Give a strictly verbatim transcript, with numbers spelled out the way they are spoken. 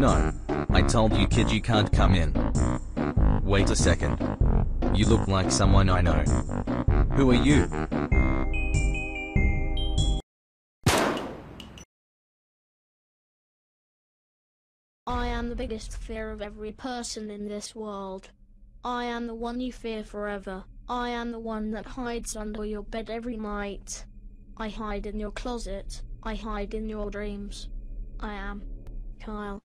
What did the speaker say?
No. I told you kid you can't come in. Wait a second. You look like someone I know. Who are you? I am the biggest fear of every person in this world. I am the one you fear forever. I am the one that hides under your bed every night. I hide in your closet. I hide in your dreams. I am Kyle.